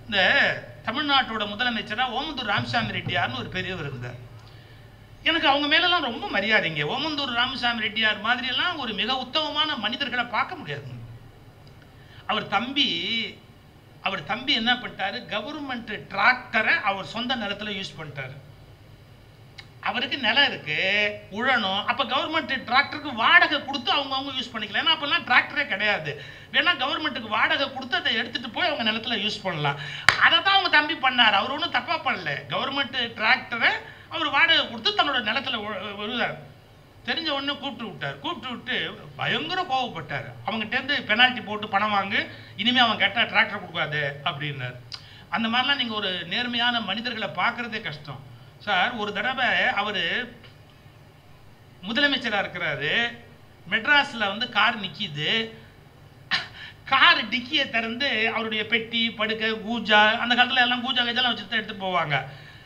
இந்த தமிழ்நாட்டோட முதலமைச்சராக ஓமந்தூர் ராமசாமி ரெட்டியார்னு ஒரு பெரியவர் இருந்தார். எனக்கு அவங்க மேலெல்லாம் ரொம்ப மரியாதைங்க. ஓமந்தூர் ராமசாமி ரெட்டியார் மாதிரியெல்லாம் ஒரு மிக உத்தமமான மனிதர்களை பார்க்க முடியாது. அவர் தம்பி என்ன பண்ணிட்டாரு, கவர்மெண்ட் டிராக்டரை அவர் சொந்த நிலத்தில் யூஸ் பண்ணிட்டாரு. அவருக்கு நிலம் இருக்கு, உழணும். அப்போ கவர்மெண்ட் டிராக்டருக்கு வாடகை கொடுத்து அவங்க யூஸ் பண்ணிக்கலாம். ஏன்னா அப்பெல்லாம் டிராக்டரே கிடையாது. வேணா கவர்மெண்ட்டுக்கு வாடகை கொடுத்து அதை எடுத்துட்டு போய் அவங்க நிலத்தில் யூஸ் பண்ணலாம். அதை தான் அவங்க தம்பி பண்ணார். அவர் ஒன்றும் தப்பாக பண்ணல. கவர்மெண்ட் டிராக்டரை அவர் வாடகை கொடுத்து தன்னோட நிலத்தில் விழுதார். தெரிஞ்ச ஒன்று கூப்பிட்டு விட்டு பயங்கர கோவப்பட்டார். அவங்ககிட்டேருந்து பெனால்ட்டி போட்டு பணம் வாங்கு, இனிமேல் அவன் கேட்டால் டிராக்டர் கொடுக்காது அப்படின்னார். அந்த மாதிரிலாம் நீங்கள் ஒரு நேர்மையான மனிதர்களை பார்க்குறதே கஷ்டம் சார். ஒரு தடவை அவர் முதலமைச்சராக இருக்கிறாரு. மெட்ராஸில் கார் நிற்கிது. கார் டிக்கியை திறந்து அவருடைய பெட்டி, படுக்கை, கூஜா, அந்த காலத்தில் எல்லாம் கூஜா கஜெல்லாம் வச்சு தான் எடுத்துகிட்டு போவாங்க.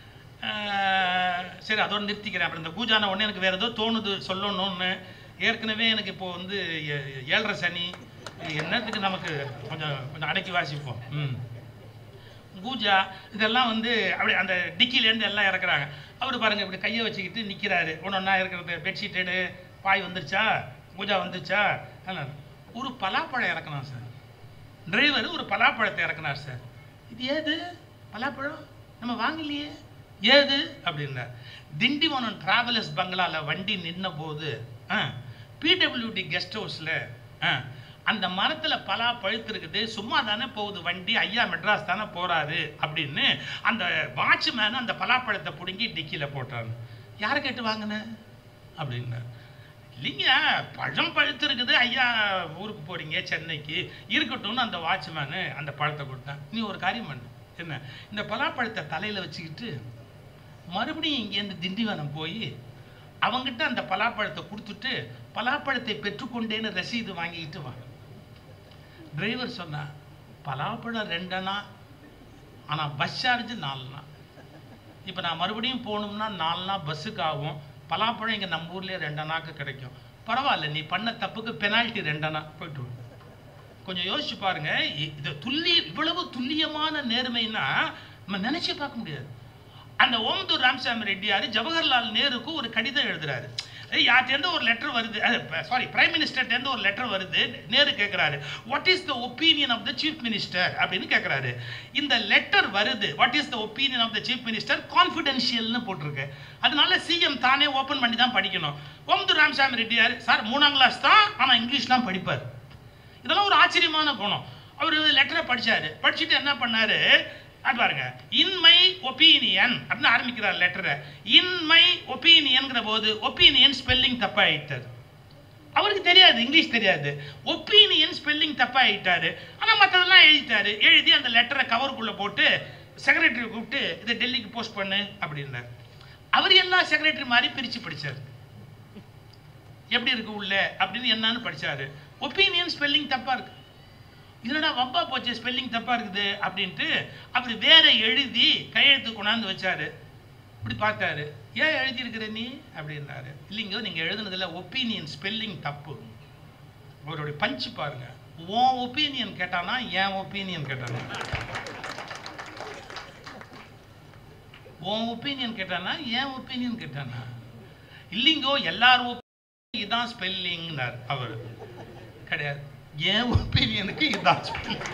சரி, அதோடு நிறுத்திக்கிறேன். அப்புறம் இந்த கூஜான உடனே எனக்கு வேறு ஏதோ தோணுது சொல்லணும்னு. ஏற்கனவே எனக்கு இப்போது 7:30 சனி, என்னத்துக்கு நமக்கு கொஞ்சம் அடக்கி வாசிப்போம். கூஜா இதெல்லாம் அப்படி அந்த டிக்கிலேருந்து எல்லாம் இறக்குறாங்க. அவர் பாருங்கள் இப்படி கையை வச்சுக்கிட்டு நிற்கிறாரு. ஒன்றா இருக்கிறது பெட்ஷீட் எடு, பாய் வந்துருச்சா, கூஜா வந்துருச்சா. ஒரு பலாப்பழம் இறக்கணும் சார். டிரைவர் ஒரு பலாப்பழத்தை இறக்குனார் சார். இது ஏது பலாப்பழம், நம்ம வாங்கலையே, ஏது அப்படின்னா. திண்டிவனம் டிராவலர்ஸ் பங்களாவில் வண்டி நின்ன போது பிடபிள்யூடி கெஸ்ட் ஹவுஸில் அந்த மரத்தில் பலா பழுத்து இருக்குது, சும்மா தானே போகுது வண்டி, ஐயா மெட்ராஸ் தானே போகிறாரு அப்படின்னு அந்த வாட்ச்மேன் அந்த பலாப்பழத்தை பிடுங்கி டிக்கியில் போட்டாங்க. யாரை கேட்டு வாங்கினேன் அப்படின்னா. இல்லைங்க, பழம் பழுத்து இருக்குது, ஐயா ஊருக்கு போகிறீங்க சென்னைக்கு, இருக்கட்டும்னு அந்த வாட்ச்மேனு அந்த பழத்தை கொடுத்தான். நீ ஒரு காரியம் பண்ணு, என்ன, இந்த பலாப்பழத்தை தலையில் வச்சுக்கிட்டு மறுபடியும் இங்கேருந்து திண்டிவனம் போய் அவங்ககிட்ட அந்த பலாப்பழத்தை கொடுத்துட்டு பலாப்பழத்தை பெற்றுக்கொண்டேன்னு ரசீது வாங்கிக்கிட்டு வா. டிரைவர் சொன்னா, பலாப்பழம் 2 அணா, ஆனால் பஸ் சார்ஜ் 4 அணா. இப்போ நான் மறுபடியும் போகணும்னா 4 அணா பஸ்ஸுக்கு ஆகும். பலாப்பழம் இங்கே நம்ம ஊர்லேயே 2 அணாக்கு கிடைக்கும். பரவாயில்ல, நீ பண்ண தப்புக்கு பெனால்ட்டி 2 அணா, போயிட்டு வரும். கொஞ்சம் யோசிச்சு பாருங்க. இது இவ்வளவு துல்லியமான நேர்மைன்னா நம்ம நினைச்சு பார்க்க முடியாது. அந்த ஓமந்தூர் ராமசாமி ரெட்டியார் ஜவஹர்லால் நேருக்கு ஒரு கடிதம் எழுதுறாரு. யார்கிட்டேருந்து ஒரு லெட்டர் வருது, பிரைம் மினிஸ்டர்கிட்டேருந்து ஒரு லெட்டர் வருது. நேரு கேட்குறாரு, what is the opinion of the chief minister அப்படின்னு கேட்குறாரு. இந்த லெட்டர் வருது, what is the opinion of the chief minister, கான்ஃபிடென்ஷியல்னு போட்டிருக்கு. அதனால சிஎம் தானே ஓப்பன் பண்ணி தான் படிக்கணும். ஓமந்தூர் ராமசாமி ரெட்டியார் சார் 3ஆம் கிளாஸ் தான், ஆனால் இங்கிலீஷ்லாம் படிப்பார். இதெல்லாம் ஒரு ஆச்சரியமான குணம். அவர் லெட்டரை படித்தார். படிச்சுட்டு என்ன பண்ணார் பாருங்க, இன் மை ஒப்பீனியன் அப்படின்னு ஆரம்பிக்கிறார் லெட்டரை. இன் மை ஒப்பீனியன்கிற போது ஒப்பீனியன் ஸ்பெல்லிங் தப்பாயிட்டார். அவருக்கு தெரியாது, இங்கிலீஷ் தெரியாது. ஒப்பீனியன் ஸ்பெல்லிங் தப்பாயிட்டாரு. ஆனால் மற்றதெல்லாம் எழுதிட்டாரு. எழுதி அந்த லெட்டரை கவருக்குள்ளே போட்டு செக்ரட்டரி கூப்பிட்டு இதை டெல்லிக்கு போஸ்ட் பண்ணு அப்படின்னார். அவர் எல்லாம் செக்ரட்டரி மாதிரி பிரித்து படித்தார். எப்படி இருக்கு உள்ள அப்படின்னு என்னன்னு படித்தார். ஒப்பீனியன் ஸ்பெல்லிங் தப்பாக இருக்கு. இதனடா வம்பா போச்சு, ஸ்பெல்லிங் தப்பாக இருக்குது அப்படின்ட்டு அப்படி வேற எழுதி கையெழுத்து கொண்டாந்து வச்சாரு. இப்படி பார்த்தாரு, ஏன் எழுதியிருக்கிற நீ அப்படின்னாரு. இல்லைங்க, நீங்கள் எழுதுனதில் ஒப்பீனியன் ஸ்பெல்லிங் தப்பு. அவருடைய பஞ்சு பாருங்க. உன் ஒப்பீனியன் கேட்டானா என் ஒப்பீனியன் கேட்டானா, உன் ஒப்பீனியன் கேட்டானா என் ஒப்பீனியன் கேட்டானா. இல்லைங்கோ, எல்லாரும் இதான் ஸ்பெல்லிங்னார். அவர் கிடையாது, என் ஒப்பீனியனுக்கு இதான் ஸ்பெல்லிங்,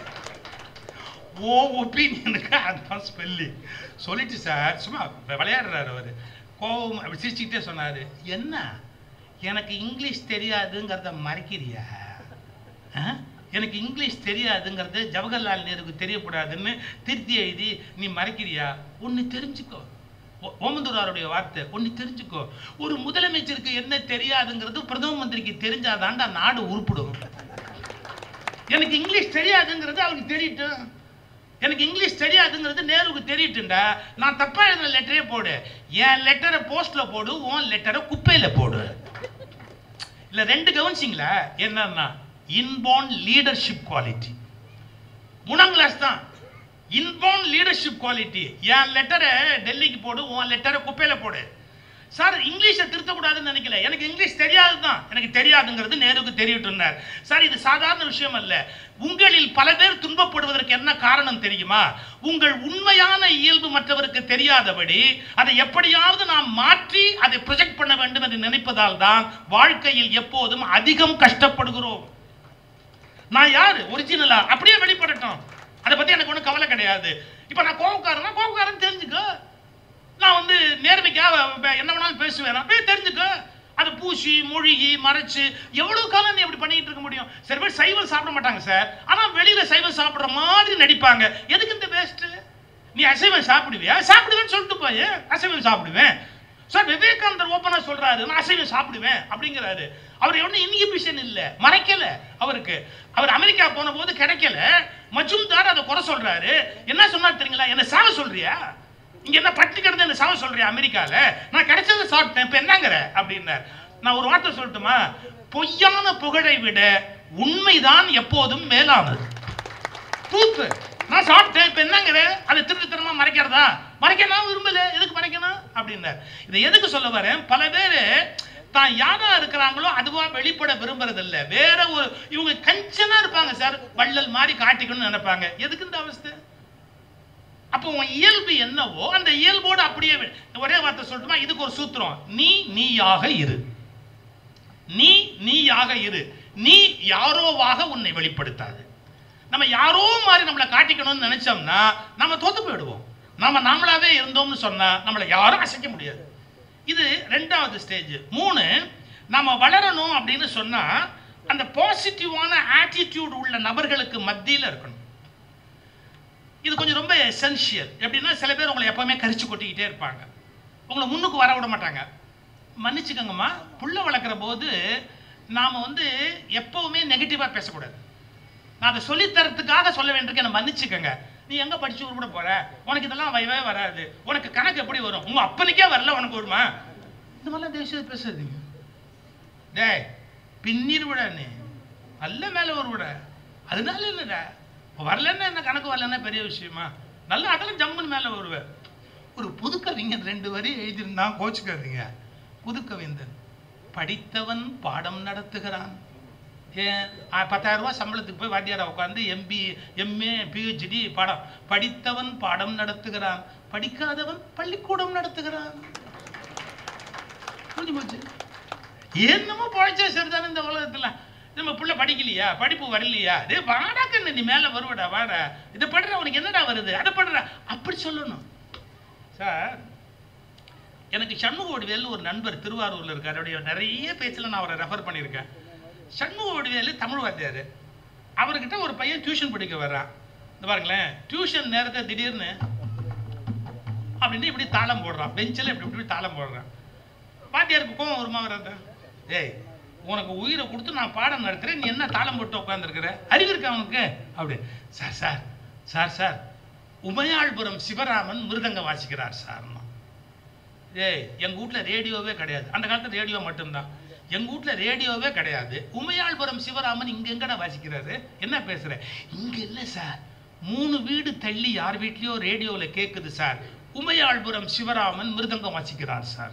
ஓ ஒப்பீனியனுக்கு அதுதான் ஸ்பெல்லிங் சொல்லிட்டு சார் சும்மா விளையாடுறாரு. அவர் கோவம் அப்படி சிரிச்சுக்கிட்டே சொன்னார், என்ன எனக்கு இங்கிலீஷ் தெரியாதுங்கிறத மறைக்கிறியா? எனக்கு இங்கிலீஷ் தெரியாதுங்கிறது ஜவஹர்லால் நேருக்கு தெரியக்கூடாதுன்னு திருத்தி எழுதி நீ மறைக்கிறியா? ஒன்று தெரிஞ்சுக்கோ, ஓமந்தூராருடைய வார்த்தை, ஒன்று தெரிஞ்சுக்கோ, ஒரு முதலமைச்சருக்கு என்ன தெரியாதுங்கிறது பிரதம மந்திரிக்கு தெரிஞ்சாதான்டா நாடு உருப்பிடும். எனக்கு இங்கிலீஷ் தெரியாதுங்கிறது அவருக்கு தெரியட்டும். எனக்கு இங்கிலீஷ் தெரியாதுங்கிறது நேருக்கு தெரியட்டுண்டா. நான் தப்பா எழுதின லெட்டரே போடு, என் லெட்டரை போஸ்ட்ல போடு, உன் லெட்டரை குப்பையில போடு. இல்ல 2 கவனிச்சிங்களா? என்னன்னா இன்பார்ன் லீடர்ஷிப் குவாலிட்டி. 3ஆம் கிளாஸ் தான். Inborn leadership quality. என் லெட்டரை டெல்லிக்கு போடு, உன் லெட்டரை குப்பையில போடு. சார் இங்கிலீஷை திருத்தக்கூடாதுன்னு நினைக்கல, எனக்கு இங்கிலீஷ் தெரியாது தான், எனக்கு தெரியாதுங்கிறது நேருக்கு தெரியட்டும்னார். சார் இது சாதாரண விஷயம் அல்ல. உங்களில் பல பேர் துன்பப்படுவதற்கு என்ன காரணம் தெரியுமா? உங்கள் உண்மையான இயல்பு மற்றவருக்கு தெரியாதபடி அதை எப்படியாவது நாம் மாற்றி அதை ப்ரொஜெக்ட் பண்ண வேண்டும் என்று நினைப்பதால் தான் வாழ்க்கையில் எப்போதும் அதிகம் கஷ்டப்படுகிறோம். நான் யாரு ஒரிஜினலா அப்படியே வெளிப்படட்டும், அதை பத்தி எனக்கு ஒன்றும் கவலை கிடையாது. இப்ப நான் கோபக்காரன் தெரிஞ்சுக்க, நான் வந்து நேர்மைக்காக என்ன வேணாலும் பேசுவேன் தெரிஞ்சுக்க. அதை பூசி மொழிகி மறைச்சு எவ்வளவு காலம் நீ அப்படி பண்ணிட்டு இருக்க முடியும்? சில பேர் சைவம் சாப்பிட மாட்டாங்க சார், ஆனா வெளியில சைவம் சாப்பிடுற மாதிரி நடிப்பாங்க. எதுக்கு இந்த வேஸ்ட்? நீ அசைவம் சாப்பிடுவியா? சாப்பிடுவேன்னு சொல்லிட்டு போய் அசைவம் சாப்பிடுவேன் சார். விவேகானந்தர் ஓப்பனா சொல்றாரு, நான் அசைவம் சாப்பிடுவேன் அப்படிங்கிறாரு. அவர் ஒன்னும் இன்ஹிபிஷன் இல்ல, மறைக்கல. அவருக்கு அவர் அமெரிக்கா போன போது கிடைக்கல, மஜும்தார் அதை குறை சொல்றாரு. என்ன சொன்னாரு தெரியுங்களா? என்ன சாவ சொல்றியா? இங்க என்ன பட்டி கிடந்து என்ன சாவ சொல்றியா? அமெரிக்கால நான் கிடைச்சதை சாப்பிட்டேன், இப்ப என்னங்கிற அப்படின்னார். நான் ஒரு வார்த்தை சொல்லட்டுமா? பொய்யான புகழை விட உண்மைதான் எப்போதும் மேலானது. ட்ரூத். நான் சாப்பிட்டேன், இப்ப என்னங்கிற? அதை திருட்டுத்தனமா மறைக்கிறதா? மறைக்கணும் விரும்பல, எதுக்கு மறைக்கணும் அப்படின்னார். இதை எதுக்கு சொல்ல வரேன்? பல பேரு தான் யாரா இருக்கிறாங்களோ அதுவா வெளிப்பட விரும்புறது இல்ல. வேற ஒரு இவங்க கஞ்சனா இருப்பாங்க சார், வள்ளல் மாதிரி காட்டிக்கணும்னு நினைப்பாங்க. எதுக்கு இந்த அவஸ்தை? அப்போ உன் இயல்பு என்னவோ அந்த இயல்போடு அப்படியே ஒரே வார்த்தை சொல்லட்டுமா? இதுக்கு ஒரு சூத்திரம். நீயாக இரு. நீயாக இரு. நீ யாரோவாக உன்னை வெளிப்படுத்தாது. நம்ம யாரோ மாதிரி நம்மளை காட்டிக்கணும்னு நினைச்சோம்னா நம்ம தோத்து போயிடுவோம். நம்ம நாமளாவே இருந்தோம்னு சொன்னா நம்மளை யாரும் அசைக்க முடியாது. இது ரெண்டாவது ஸ்டேஜ். 3, நம்ம வளரணும் அப்படின்னு சொன்னா அந்த பாசிட்டிவான ஆட்டிடியூட் உள்ள நபர்களுக்கு மத்தியில் இருக்கணும். இது கொஞ்சம் ரொம்ப எசென்ஷியல். எப்படின்னா சில பேர் உங்களை எப்பவுமே கரிச்சு கொட்டிக்கிட்டே இருப்பாங்க, உங்களை முன்னுக்கு வர விட மாட்டாங்க. மன்னிச்சுக்கங்கம்மா, புள்ள வளர்க்குற போது நாம் வந்து எப்பவுமே நெகட்டிவாக பேசக்கூடாது. நான் அதை சொல்லித்தரத்துக்காக சொல்ல வேண்டியிருக்கு, என்னை மன்னிச்சுக்கங்க. நீ எங்கே படிச்சு உருப்பட போற? உனக்கு இதெல்லாம் வைவே வராது, உனக்கு கணக்கு எப்படி வரும்? உங்க அப்பனுக்கே வரல, உனக்கு வருமா? இந்த மாதிரிலாம் தேசிய பேசுறீங்க. டேய் பின்னிரு விட, நீ நல்ல மேலே ஒரு விட, அதனால இல்லைடா வரலன்னா என்ன, கணக்கு வரலன்னா பெரிய விஷயமா? நல்லா அதெல்லாம் ஜம்முன்னு மேலே வருவேன். ஒரு புதுக்கவிஞன் 2 வரி எழுதியிருந்தான், கோச்சுக்காதீங்க. புதுக்கவிஞன் படித்தவன் பாடம் நடத்துகிறான். ஏன் 10,000 ரூபாய் சம்பளத்துக்கு போய் வாத்தியாரா உட்காந்து MA PhD பாடம். படித்தவன் பாடம் நடத்துகிறான், படிக்காதவன் பள்ளிக்கூடம் நடத்துகிறான். புரிஞ்சு போச்சு. என்னமோ பழைச்சா சரிதானே இந்த உலகத்துல. நம்ம பிள்ளை படிக்கலையா, படிப்பு வரலையா, அதே வாடாக்க நீ மேலே வருவடா, வாடா இதை படுற, உனக்கு என்னடா வருது, அதை படுற, அப்படி சொல்லணும் சார். எனக்கு சண்முகவடிவேலு ஒரு நண்பர் திருவாரூரில் இருக்கார். அவருடைய நிறைய பேச்சில் நான் அவரை ரெஃபர் பண்ணியிருக்கேன். சண்முகவடிவேலு தமிழ் வாத்தியார். அவர்கிட்ட ஒரு பையன் டியூஷன் படிக்க வர்றான். இந்த பாருங்களேன், டியூஷன் நேரத்தை திடீர்னு அப்படின்னு இப்படி தாளம் போடுறான், பெஞ்சில் இப்படி தாளம் போடுறான். வாத்தியாருக்கு கோவம் வருமா வராது? ஏய் உனக்கு உயிரை கொடுத்து நான் பாடம் நடத்துகிறேன், நீ என்ன தாளம் போட்டு உட்காந்துருக்கிற, அறிவு இருக்கு அவனுக்கு? அப்படி sir sir sir sir Umayalpuram Sivaraman mridangam வாசிக்கிறார் சார்னா. ஏய் எங்கள் வீட்டில் ரேடியோவே கிடையாது, அந்த காலத்தில் ரேடியோ மட்டும்தான். எங்கள் வீட்டில் ரேடியோவே கிடையாது, உமையாள்புரம் சிவராமன் இங்கே எங்கடா வாசிக்கிறாரு, என்ன பேசுகிற? இங்கே இல்லை சார், 3 வீடு தள்ளி யார் வீட்லேயோ ரேடியோவில் கேட்குது சார், உமையாள்புரம் சிவராமன் மிருதங்கம் வாசிக்கிறார் சார்.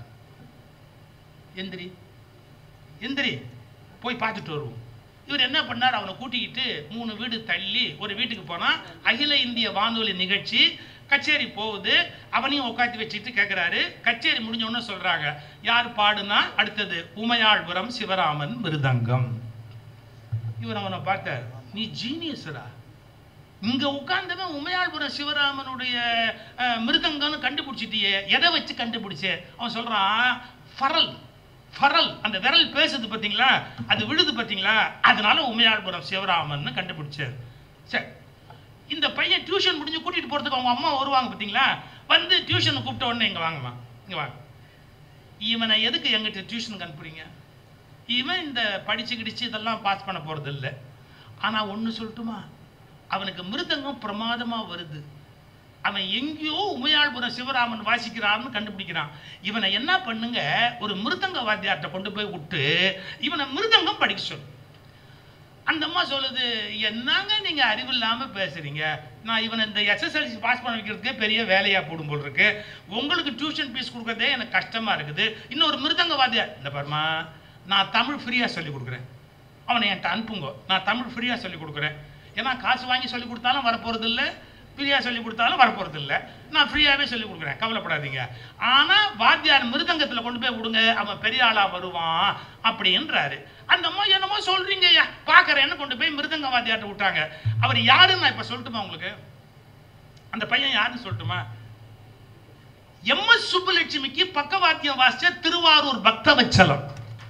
எந்திரி எந்திரி போய் பார்த்துட்டு வருவோம். இவர் என்ன பண்ணார்? அவனை கூட்டிக்கிட்டு 3 வீடு தள்ளி ஒரு வீட்டுக்கு போனால் அகில இந்திய வானொலி நிகழ்ச்சி கச்சேரி போகுது. அவனையும் உட்காந்து வச்சுட்டு கேட்குறாரு. கச்சேரி முடிஞ்ச உடனே சொல்கிறாங்க, யார் பாடுனா அடுத்தது உமையாள்புரம் சிவராமன் மிருதங்கம். இவர் அவனை பார்த்தார், நீ ஜீனியஸ்ரா, இங்கே உட்கார்ந்தவன் உமையாள்புரம் சிவராமனுடைய மிருதங்கம்னு கண்டுபிடிச்சிட்டியே, எதை வச்சு கண்டுபிடிச்சே? அவன் சொல்கிறான், ஃபரல் அந்த விரல் பேசுது பார்த்தீங்களா, அது விழுது பார்த்தீங்களா, அதனால உமையாள்புரம் சிவராமன் கண்டுபிடிச்சார். சரி, இந்த பையன் டியூஷன் முடிஞ்சு கூட்டிகிட்டு போகிறதுக்கு அவங்க அம்மா வருவாங்க பார்த்தீங்களா, வந்து டியூஷனை கூப்பிட்ட உடனே இங்கே வாங்கம்மா, இங்கே வாங்க, இவனை எதுக்கு எங்கிட்ட டியூஷனுக்கு அனுப்புறீங்க? இவன் இந்த படிச்சு கிடிச்சு இதெல்லாம் பாஸ் பண்ண போகிறது இல்லை. ஆனால் ஒன்று சொல்லட்டுமா, அவனுக்கு மிருதங்கம் பிரமாதமாக வருது. அவன் எங்கேயோ உமையாள்புரம் சிவராமன் வாசிக்கிறான்னு கண்டுபிடிக்கிறான். இவனை என்ன பண்ணுங்க, ஒரு மிருதங்க வாத்தியார்ட்ட கொண்டு போய் விட்டு இவனை மிருதங்கம் படிக்க சொல்லு. அந்த அம்மா சொல்லுது, என்னங்க நீங்கள் அறிவில்லாமல் பேசுகிறீங்க, நான் இவனை இந்த SSLC பாஸ் பண்ண வைக்கிறதுக்கே பெரிய வேலையாக போடும் போல் இருக்கு, உங்களுக்கு டியூஷன் ஃபீஸ் கொடுக்குறதே எனக்கு கஷ்டமாக இருக்குது, இன்னொரு மிருதங்க வாத்தியார். இந்த பாருமா, நான் தமிழ் ஃப்ரீயாக சொல்லி கொடுக்குறேன், அவனை என்கிட்ட அனுப்புங்க, நான் தமிழ் ஃப்ரீயாக சொல்லி கொடுக்குறேன். ஏன்னா காசு வாங்கி சொல்லி கொடுத்தாலும் வரப்போகிறது இல்லை, ஃப்ரீயாக சொல்லி கொடுத்தாலும் வரப்போகிறது இல்லை, நான் ஃப்ரீயாகவே சொல்லி கொடுக்குறேன், கவலைப்படாதீங்க. ஆனால் வாத்தியார் மிருதங்கத்தில் கொண்டு போய் விடுங்க, அவன் பெரிய ஆளாக வருவான் அப்படின்றாரு. அந்த அம்மா என்னமோ சொல்கிறீங்க ஐயா பார்க்குறேன்னு கொண்டு போய் மிருதங்க வாத்தியார்ட்ட விட்டாங்க. அவர் யாருன்னு நான் இப்போ சொல்லட்டுமா உங்களுக்கு? அந்த பையன் யாருன்னு சொல்லட்டுமா? எம்எஸ் சுப்புலட்சுமிக்கு பக்கவாத்தியம் வாசிச்ச திருவாரூர் பக்தவச்சலம்.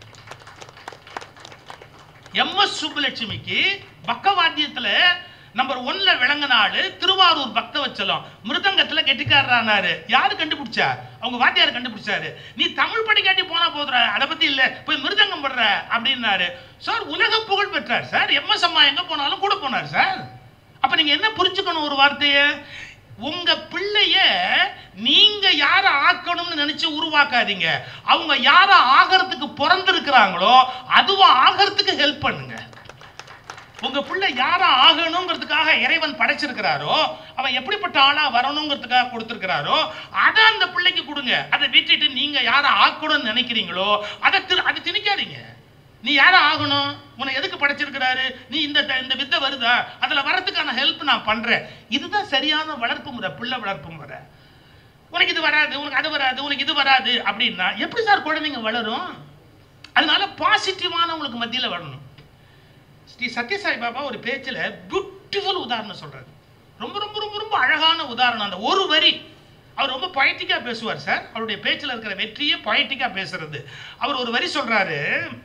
எம்எஸ் சுப்புலட்சுமிக்கு பக்கவாத்தியத்துல நம்பர் 1ல விளங்கினாலு திருவாரூர் பக்தவச்சலம். மிருதங்கத்துல கெட்டிக்காரரானாரு. யாரு கண்டுபிடிச்சா? அவங்க வாத்தியார் கண்டுபிடிச்சாரு. நீ தமிழ் படிக்காட்டி போனா போதுற, அதை பத்தி இல்ல, போய் மிருதங்கம் படுற அப்படின்னாரு. சார் உலக புகழ் பெற்றார் சார். எம்எஸ் அம்மா எங்க போனாலும் கூட போனார் சார். அப்ப நீங்க என்ன புரிஞ்சுக்கணும் ஒரு வார்த்தைய? உங்க பிள்ளைய நீங்க யார ஆக்கணும்னு நினைச்சு உருவாக்காதீங்க. அவங்க யார ஆகிறதுக்கு பிறந்திருக்கிறாங்களோ அதுவா ஆகிறதுக்கு ஹெல்ப் பண்ணுங்க. உங்க பிள்ளை யாரா ஆகணுங்கிறதுக்காக இறைவன் படைச்சிருக்கிறாரோ, அவன் எப்படிப்பட்ட ஆளா வரணுங்கிறதுக்காக கொடுத்திருக்கிறாரோ அதை அந்த பிள்ளைக்கு கொடுங்க. அதை விட்டுட்டு நீங்க யார ஆக்கணும்னு நினைக்கிறீங்களோ அதை திணிக்காதீங்க. நீ யார ஆகணும்? உன்னை எதுக்கு படைச்சிருக்கிறாரு? நீ இந்த வித்தை வருதா, அதுல வரதுக்கான ஹெல்ப் நான் பண்றேன். இதுதான் சரியான வளர்ப்பு முறை, பிள்ளை வளர்ப்பு முறை. உனக்கு இது வராது, உனக்கு அது வராது, உனக்கு இது வராது அப்படின்னா எப்படி சார் குழந்தைங்க வளரும்? அதனால பாசிட்டிவான உங்களுக்கு மத்தியில வரணும். ஸ்ரீ சத்யசாய் பாபா ஒரு பேச்சில் பியூட்டிஃபுல் உதாரணம் சொல்றாரு. ரொம்ப ரொம்ப ரொம்ப ரொம்ப அழகான உதாரணம். அந்த ஒரு வரி அவர் ரொம்ப பொயட்டிக்கா பேசுவார் சார். அவருடைய பேச்சில் இருக்கிற வெற்றியே பொயட்டிக்கா பேசுறது. அவர் ஒரு வரி சொல்றாரு,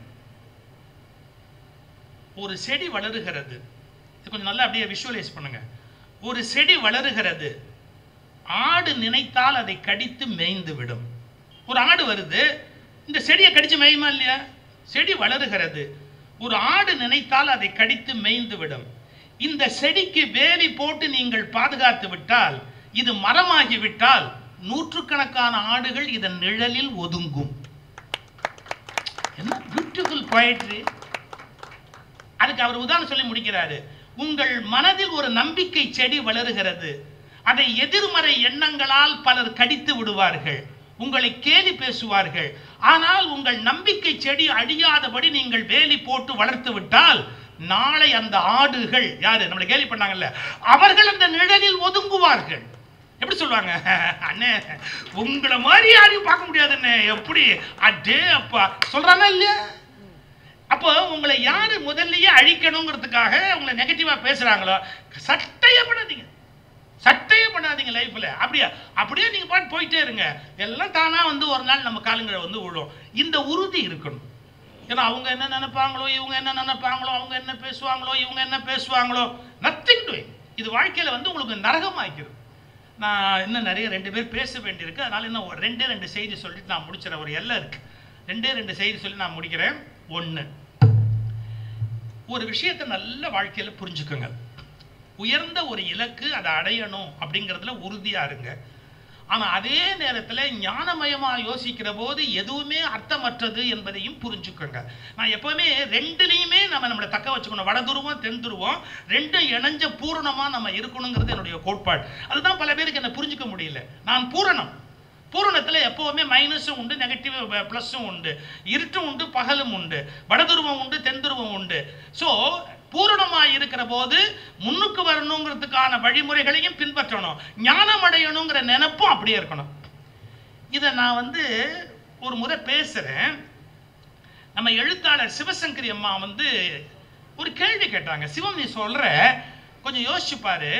ஒரு செடி வளருகிறது. கொஞ்சம் நல்லா அப்படியே விஷுவலைஸ் பண்ணுங்க. ஒரு செடி வளருகிறது, ஆடு நினைத்தால் அதை கடித்து மேய்ந்து விடும். ஒரு ஆடு வருது, இந்த செடியை கடிச்சு மேயுமா இல்லையா? செடி வளருகிறது, ஒரு ஆடு நினைத்தால் அதை கடித்து மேய்ந்து விடும். இந்த செடிக்கு வேலி போட்டு நீங்கள் பாதுகாத்து விட்டால், இது மரமாகி விட்டால் நூற்றுக்கணக்கான ஆடுகள் இதன் நிழலில் ஒதுங்கும். என்ன பியூட்டிஃபுல் போயட்ரி. அதுக்கு அவர் உதாரணம் சொல்லி முடிக்கிறாரு. உங்கள் மனதில் ஒரு நம்பிக்கை செடி வளருகிறது, அதை எதிர்மறை எண்ணங்களால் பலர் கடித்து விடுவார்கள், உங்களை கேலி பேசுவார்கள். ஆனால் உங்கள் நம்பிக்கை செடி அழியாதபடி நீங்கள் வேலி போட்டு வளர்த்து விட்டால் நாளை அந்த ஆடுகள், யாரு நம்மளை கேலி பண்ணாங்கல்ல, அவர்கள் அந்த நிழலில் ஒதுங்குவார்கள். எப்படி சொல்லுவாங்க? அண்ணே உங்களை மாதிரி யாரையும் பார்க்க முடியாது அண்ணே. எப்படி அடே அப்பா சொல்றானா இல்லையா? அப்போ உங்களை யாரு முதல்லயே அழிக்கணுங்கிறதுக்காக உங்களை நெகட்டிவா பேசுறாங்களோ சட்டையே பண்ணாதீங்க, சட்டையே பண்ணாதீங்க லைஃப்ல. அப்படியே நீங்க பாட்டு போயிட்டே இருங்க. எல்லாம் தானா வந்து ஒரு நாள் நம்ம காலங்களை வந்து விழும். இந்த உறுதி இருக்கணும். ஏன்னா அவங்க என்ன நினைப்பாங்களோ, இவங்க என்ன நினைப்பாங்களோ, அவங்க என்ன பேசுவாங்களோ, இவங்க என்ன பேசுவாங்களோ, நத்திங் டூயிங். இது வாழ்க்கையில வந்து உங்களுக்கு நரகமாக்கிறது. நான் இன்னும் நிறைய 2 பேர் பேச வேண்டியிருக்கு. அதனால இன்னும் 2 செய்தி சொல்லிட்டு நான் முடிச்சிடறேன். ஒரு எல்லை இருக்கு. 2 செய்தி சொல்லி நான் முடிக்கிறேன். 1, ஒரு விஷயத்தை நல்ல வாழ்க்கையில புரிஞ்சுக்கோங்க. உயர்ந்த ஒரு இலக்கு, அதை அடையணும் அப்படிங்கிறதுல உறுதியா இருங்க. ஆனா அதே நேரத்தில் ஞானமயமா யோசிக்கிற போது எதுவுமே அர்த்தமற்றது என்பதையும் புரிஞ்சுக்கோங்க. நான் எப்பவுமே 2லையுமே நம்மளை தக்க வச்சுக்கணும். வட துருவம் தென் துருவம் 2 இணைஞ்ச பூரணமா நம்ம இருக்கணுங்கிறது என்னுடைய கோட்பாடு. அதுதான் பல பேருக்கு என்ன புரிஞ்சுக்க முடியல. நான் பூரணம். பூரணத்தில் எப்பவுமே மைனஸும் உண்டு, நெகட்டிவ் பிளஸும் உண்டு, இருட்டும் உண்டு, பகலும் உண்டு, வடதுருவம் உண்டு, தென் துருவம் உண்டு. ஸோ பூரணமாக இருக்கிற போது முன்னுக்கு வரணுங்கிறதுக்கான வழிமுறைகளையும் பின்பற்றணும். ஞானம் அடையணுங்கிற நினைப்பும் அப்படியே இருக்கணும். இதை நான் வந்து ஒரு முறை பேசுகிறேன். நம்ம எழுத்தாளர் சிவசங்கரி அம்மா வந்து ஒரு கேள்வி கேட்டாங்க. சிவம், நீ சொல்கிற, கொஞ்சம் யோசிச்சு பாரு,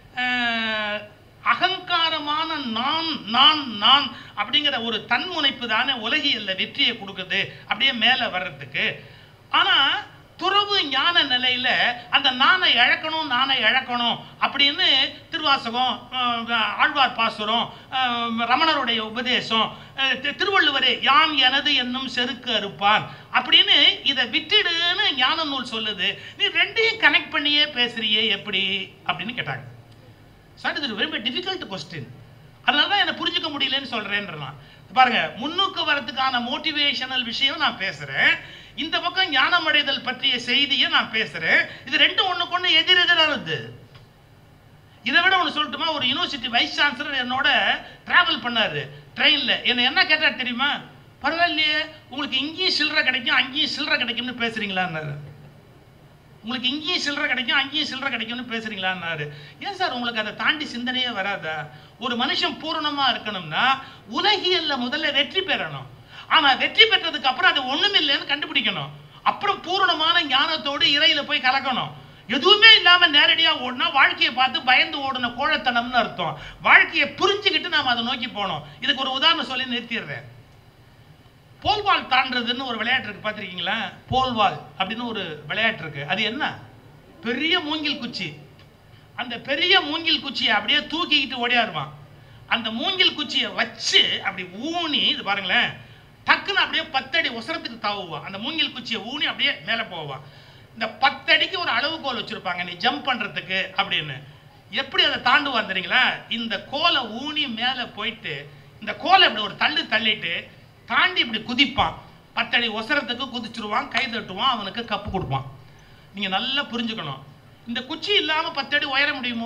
அகங்காரமான நான் நான் நான் அப்படிங்கிற ஒரு தன்முனைப்பு தானே உலகியல்ல வெற்றியை கொடுக்குது அப்படியே மேலே வர்றதுக்கு. ஆனால் துறவு ஞான நிலையில அந்த நானை இழக்கணும் அப்படின்னு திருவாசகம், ஆழ்வார் பாசுரம், ரமணருடைய உபதேசம், திருவள்ளுவரே யான் எனது என்னும் செருக்கு அறுப்பான் அப்படின்னு இதை விட்டுடுன்னு ஞான நூல் சொல்லுது. நீ 2ஐயும் கனெக்ட் பண்ணியே பேசுறியே எப்படி அப்படின்னு கேட்டாங்க. சார், இது வெரி டிஃபிகல்ட் கொஸ்டின். அதனால தான் என்னை புரிஞ்சுக்க முடியலன்னு சொல்றேன்றான். பாருங்க, முன்னுக்கு வரதுக்கான மோட்டிவேஷனல் விஷயம் நான் பேசுறேன், இந்த பக்கம் ஞானம் அடைதல் பற்றிய செய்தியை நான் பேசுறேன். இது 2 ஒண்ணுக்கு ஒண்ணு எதிரெதிரானது. இதை விட ஒன்று சொல்லட்டுமா? ஒரு யூனிவர்சிட்டி வைஸ் சான்சலர் என்னோட டிராவல் பண்ணாரு ட்ரெயின்ல. என்ன கேட்டா தெரியுமா? பரவாயில்லையே, உங்களுக்கு இங்கேயும் சில்லறை கிடைக்கும் அங்கேயும் சில்லறை கிடைக்கும்னு பேசுறீங்களான்னாரு. உங்களுக்கு இங்கேயும் சில்லறை கிடைக்கும் அங்கேயும் சில்லறை கிடைக்கும்னு பேசுறீங்களான்னாரு. ஏன் சார் உங்களுக்கு அதை தாண்டி சிந்தனையே வராதா? ஒரு மனுஷன் பூரணமா இருக்கணும்னா உலகியல்ல முதல்ல வெற்றி பெறணும். ஆனா வெற்றி பெற்றதுக்கு அப்புறம் அது ஒண்ணுமில்லைன்னு கண்டுபிடிக்கணும். அப்புறம் பூரணமான ஞானத்தோடு இறையில போய் கலக்கணும். எதுவுமே இல்லாம நேரடியா ஓடினா வாழ்க்கையை பார்த்து பயந்து ஓடுன கோழத்தனம்னு அர்த்தம். வாழ்க்கையை புரிஞ்சுக்கிட்டு நாம அதை நோக்கி போனோம். இதுக்கு ஒரு உதாரணம் சொல்லி நிறுத்திடுறேன். போல்வால் தாண்டதுன்னு ஒரு விளையாட்டு இருக்கு, பார்த்துருக்கீங்களா? போல்வால் அப்படின்னு ஒரு விளையாட்டு இருக்கு. அது என்ன? பெரிய மூங்கில் குச்சி. அந்த பெரிய மூங்கில் குச்சியை அப்படியே தூக்கிக்கிட்டு ஓடியாருவான். அந்த மூங்கில் குச்சியை வச்சு அப்படி ஊனி, இது பாருங்களேன், டக்குன்னு அப்படியே 10 அடி உசரத்துக்கு தாவுவான். அந்த மூங்கில் குச்சியை ஊனி அப்படியே மேலே போவான். இந்த 10 அடிக்கு ஒரு அளவுகோல் வச்சிருப்பாங்க, நீ ஜம்ப் பண்றதுக்கு அப்படின்னு. எப்படி அதை தாண்டுவான் தெரியுங்களா? இந்த கோலை ஊனி மேலே போயிட்டு இந்த கோலை இப்படி ஒரு தள்ளு தள்ளிட்டு தாண்டி இப்படி குதிப்பான். 10 அடி உசரத்துக்கு குதிச்சிருவான், கை தட்டுவான், அவனுக்கு கப்பு கொடுப்பான். நீங்க நல்லா புரிஞ்சுக்கணும். இந்த குச்சி இல்லாம 10 அடி உயர முடியுமோ?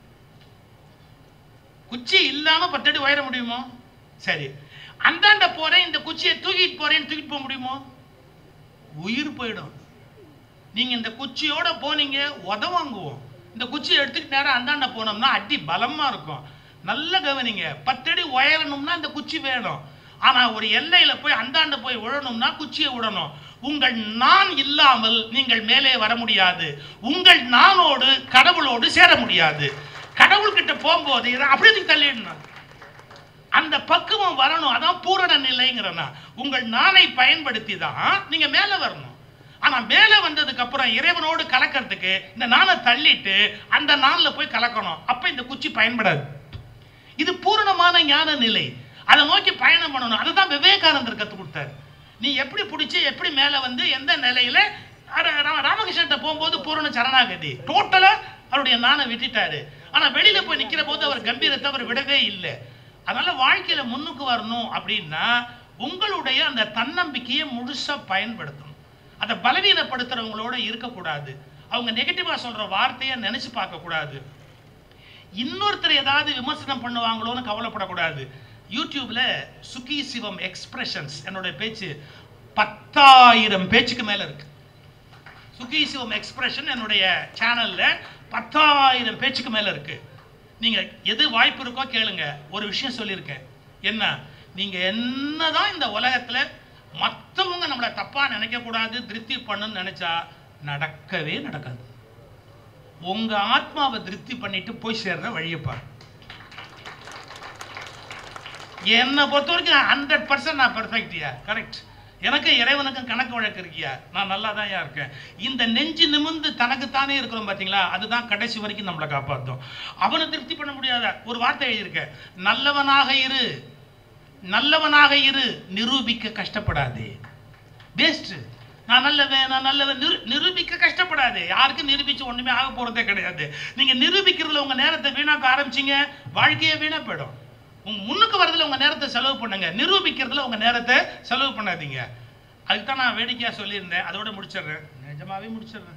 குச்சி இல்லாம 10 அடி உயர முடியுமோ? சரி, அந்தாண்ட போறேன், இந்த குச்சியை தூக்கிட்டு போறேன்னு தூக்கிட்டு போக முடியுமோ? உயிர் போயிடும். நீங்க இந்த குச்சியோட போனீங்க, உதவாங்குவோம். இந்த குச்சியை எடுத்துக்கிட்டு நேரம் அந்தாண்ட போனோம்னா அடி பலமா இருக்கும். நல்ல கவனிங்க, 10 அடி உயரணும்னா இந்த குச்சி வேணும். ஆனா ஒரு எல்லையில போய் அந்தாண்ட போய் விழணும்னா குச்சியை விடணும். உங்கள் நான் இல்லாமல் நீங்கள் மேலே வர முடியாது. உங்கள் நானோடு கடவுளோடு சேர முடியாது. கடவுள்கிட்ட போகும்போது அப்படியே தள்ளிடணும். அந்த பக்குவம் வரணும். அதான் பூரண நிலைங்கிறனா. உங்கள் நானை பயன்படுத்தி தான் நீங்க மேலே வரணும். ஆனா மேலே வந்ததுக்கு அப்புறம் இறைவனோடு கலக்கிறதுக்கு இந்த நானை தள்ளிட்டு அந்த நாளில் போய் கலக்கணும். அப்ப இந்த குச்சி பயன்படாது. இது பூரணமான ஞான நிலை. அதை நோக்கி பயணம் பண்ணணும். அதுதான் விவேகானந்தர் கற்றுக் கொடுத்தாரு. நீ எப்படி பிடிச்சி எப்படி மேலே வந்து எந்த நிலையில ராமகிருஷ்ணன் போகும்போது பூரண சரணாகதி டோட்டலா அவருடைய நானை விட்டுட்டாரு. ஆனா வெளியில போய் நிக்கிற போது அவர் கம்பீரத்தை அவர் விடவே இல்லை. அதனால வாழ்க்கையில முன்னுக்கு வரணும் அப்படின்னா உங்களுடைய அந்த தன்னம்பிக்கையை முழுசா பயன்படுத்தணும். அதை பலவீனப்படுத்துறவங்களோட இருக்கக்கூடாது. அவங்க நெகட்டிவா சொல்ற வார்த்தையை நினைச்சு பார்க்க கூடாது. இன்னொருத்தர் ஏதாவது விமர்சனம் பண்ணுவாங்களோன்னு கவலைப்படக்கூடாது. யூடியூப்ல சுகி சிவம் எக்ஸ்பிரஷன்ஸ் என்னுடைய பேச்சு 10,000 பேச்சுக்கு மேல இருக்கு. சுகி சிவம் எக்ஸ்பிரஷன் என்னுடைய சேனல்ல 10,000 பேச்சுக்கு மேல இருக்கு. நீங்க எது வாய்ப்பு இருக்கோ கேளுங்க. ஒரு விஷயம் சொல்லியிருக்கேன், என்ன, நீங்க என்னதான் இந்த உலகத்துல மற்றவங்க நம்மளை தப்பா நினைக்க கூடாது, திருப்தி பண்ணுன்னு நினைச்சா நடக்கவே நடக்காது. உங்க ஆத்மாவை திருப்தி பண்ணிட்டு போய் சேர்ற வழியப்பா. என்னை பொறுத்த வரைக்கும் 100% நான் பெர்ஃபெக்டியா, கரெக்ட். எனக்கு இறைவனுக்கும் கணக்கு வழக்கு இருக்கியா, நான் நல்லா தான் இருக்கேன். இந்த நெஞ்சு நிமிந்து தனக்குத்தானே இருக்கிறோம் பார்த்தீங்களா, அதுதான் கடைசி வரைக்கும் நம்மளை காப்பாற்றும். அவனை திருப்தி பண்ண முடியாத ஒரு வார்த்தை எழுதியிருக்க, நல்லவனாக இரு, நல்லவனாக இரு, நிரூபிக்க கஷ்டப்படாதே. பெஸ்ட். நான் நல்லவன் நிரூபிக்க கஷ்டப்படாது. யாருக்கும் நிரூபிச்சு ஒண்ணுமே ஆக போறதே கிடையாது. நீங்க நிரூபிக்கிறதுல உங்க நேரத்தை வீணாக்க ஆரம்பிச்சீங்க, வாழ்க்கையே வீணா போயிடும். உங்க முன்னுக்கு வரதுல உங்க நேரத்தை செலவு பண்ணுங்க, நிரூபிக்கிறதுல உங்க நேரத்தை செலவு பண்ணாதீங்க. அதுக்கு தான் நான் வேடிக்கையா சொல்லியிருந்தேன். அதோட முடிச்சிடுறேன், நிஜமாவே முடிச்சிடுறேன்.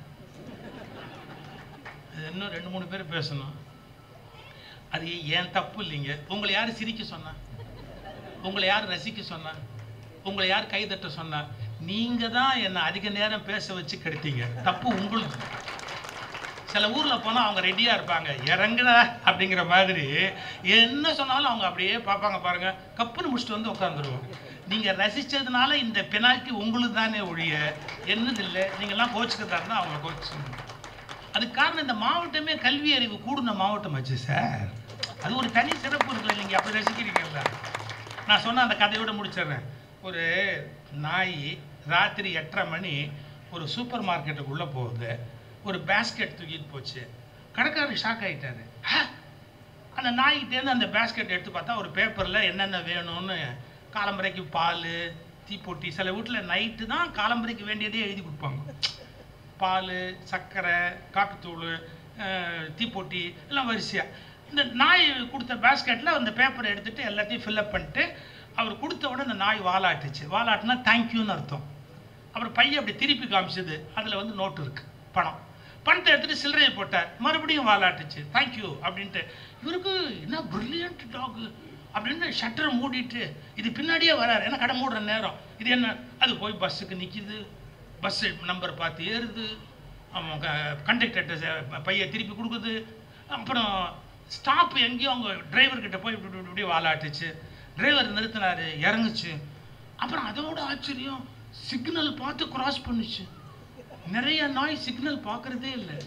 இன்னும் 2-3 பேர் பேசணும். அது ஏன் தப்பு இல்லைங்க. உங்களை யார் சிரிக்க சொன்னா? உங்களை யார் ரசிக்க சொன்னா? உங்களை யார் கைதட்ட சொன்னா? நீங்க தான் என்ன அதிக நேரம் பேச வச்சு கெடுத்தீங்க. தப்பு உங்களுக்கு. சில ஊர்ல போனா அவங்க ரெடியா இருப்பாங்க, இறங்குட அப்படிங்கிற மாதிரி. என்ன சொன்னாலும் அவங்க அப்படியே பார்ப்பாங்க பாருங்க, கப்புன்னு முடிச்சுட்டு வந்து உட்காந்துருவோம். நீங்க ரசிச்சதுனால இந்த பெனால்ட்டி உங்களுக்கு தானே ஒழிய என்னது இல்லை. நீங்கள்லாம் கோச்சுக்கிறதா இருந்தால் அவங்க கோச்சு. அதுக்கு காரணம் இந்த மாவட்டமே கல்வி அறிவு கூடுன மாவட்டம் ஆச்சு சார். அது ஒரு தனி சிறப்பு இருக்குல்ல, நீங்க அப்படி ரசிக்கிறீங்களா? நான் சொன்ன அந்த கதையோட முடிச்சிடுறேன். ஒரு நாய் ராத்திரி 8:30 மணி ஒரு சூப்பர் மார்க்கெட்டுக்குள்ளே போகுது. ஒரு பேஸ்கெட் தூக்கிட்டு போச்சு. கடைக்காரர் ஷாக் ஆகிட்டாரு. அந்த நாய்கிட்டேருந்து அந்த பேஸ்கெட் எடுத்து பார்த்தா ஒரு பேப்பரில் என்னென்ன வேணும்னு காலம்பரைக்கு பால், தீப்பொட்டி. சில வீட்டில் நைட்டு தான் காலம்பரைக்கு வேண்டியதே எழுதி கொடுப்பாங்க. பால், சர்க்கரை, காப்பித்தூள், தீப்பொட்டி எல்லாம் வரிசையாக. இந்த நாய் கொடுத்த பேஸ்கெட்டில் அந்த பேப்பரை எடுத்துகிட்டு எல்லாத்தையும் ஃபில்லப் பண்ணிட்டு அவர் கொடுத்த உடனே அந்த நாய் வாலாட்டுச்சு. வாலாட்டுனா தேங்க்யூன்னு அர்த்தம். அப்புறம் பையன் அப்படி திருப்பி காமிச்சது, அதில் வந்து நோட்டு இருக்குது, பணம். பணத்தை எடுத்துகிட்டு சில்லறையை போட்டார். மறுபடியும் வாலாட்டுச்சு, தேங்க்யூ அப்படின்ட்டு. இவருக்கு என்ன பிரில்லியன்ட் டாகு அப்படின்னு ஷட்டரை மூடிட்டு இது பின்னாடியே வராரு. ஏன்னா கடை மூடுற நேரம். இது என்ன, அது போய் பஸ்ஸுக்கு நிற்கிது, பஸ்ஸு நம்பர் பார்த்து ஏறுது. கண்டக்டர்கிட்ட பையை திருப்பி கொடுக்குது. அப்புறம் ஸ்டாப் எங்கேயும் அவங்க டிரைவர்கிட்ட போய் இப்படி வாலாட்டுச்சு. டிரைவர் நிறுத்தினாரு, இறங்குச்சு. அப்புறம் அதோட ஆச்சரியம், சிக்னல் பார்த்து கிராஸ் பண்ணுச்சு. நிறைய நாய் சிக்னல் பார்க்கறதே இல்லை.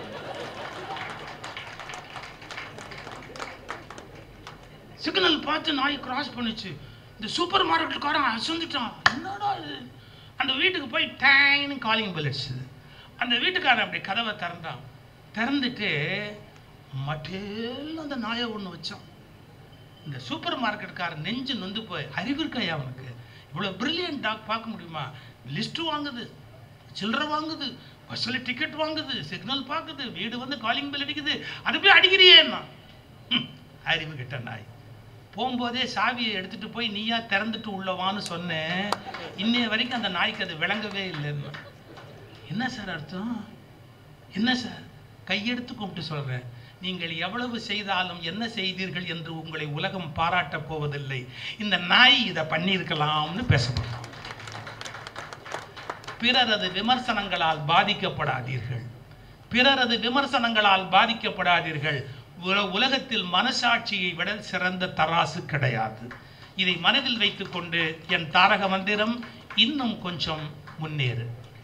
சிக்னல் பார்த்து நாய் கிராஸ் பண்ணுச்சு. இந்த சூப்பர் மார்க்கெட்டுக்காரன் அசந்துட்டான். என்னடா இது? அந்த வீட்டுக்கு போய் டேங்னு காலிங் பெல் அடிச்சுது. அந்த வீட்டுக்காரன் அப்படி கதவை திறந்தான். திறந்துட்டு மட்டேல் அந்த நாயை ஒன்று வச்சான். இந்த சூப்பர் மார்க்கெட்டுக்காரன் நெஞ்சு நொந்து போய், அறிவு இருக்காயா அவனுக்கு? இவ்வளோ பிரில்லியன்ட் டாக் பார்க்க முடியுமா? லிஸ்ட்டு வாங்குது, சில்லறை வாங்குது, பஸ்ஸில் டிக்கெட் வாங்குது, சிக்னல் பார்க்குது, வீடு வந்து காலிங் பெல் அடிக்குது, அது போய் அடிக்கிறியேன்னா அறிவு கிட்ட நாய். போகும்போதே சாவியை எடுத்துகிட்டு போய் நீயா திறந்துட்டு உள்ளவான்னு சொன்னேன். இன்னைய வரைக்கும் அந்த நாய்க்கு அது விளங்கவே இல்லைன்னு. என்ன சார் அர்த்தம்? என்ன சார்? கையெடுத்து கூப்பிட்டு சொல்கிறேன், நீங்கள் எவ்வளவு செய்தாலும் என்ன செய்தீர்கள் என்று உங்களை உலகம் பாராட்டப் போவதில்லை. இந்த நாய் இதை பண்ணியிருக்கலாம்னு பேசப்படும். பிறரது விமர்சனங்களால் பாதிக்கப்படாதீர்கள். பிறரது விமர்சனங்களால் பாதிக்கப்படாதீர்கள். உலகத்தில் மனசாட்சியை விட சிறந்த தராசு கிடையாது. இதை மனதில் வைத்துக்கொண்டு என் தாரக மந்திரம், இன்னும் கொஞ்சம் முன்னேறு.